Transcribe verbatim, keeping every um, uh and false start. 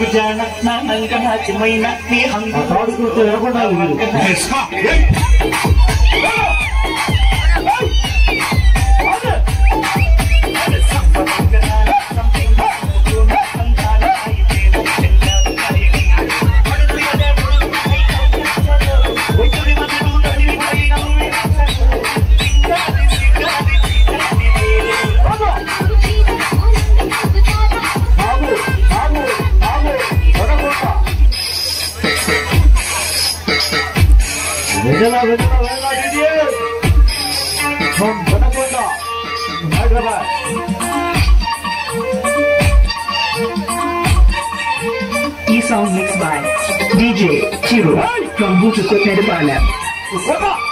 Pujana, Nananga Hachimina, me hungry. I thought you were ever going to stop. Vijala, Vijala, Vijala, did you? From Banakonda, Hyderabad. E-song mixed by D J Cheera from Bluetooth Equipment.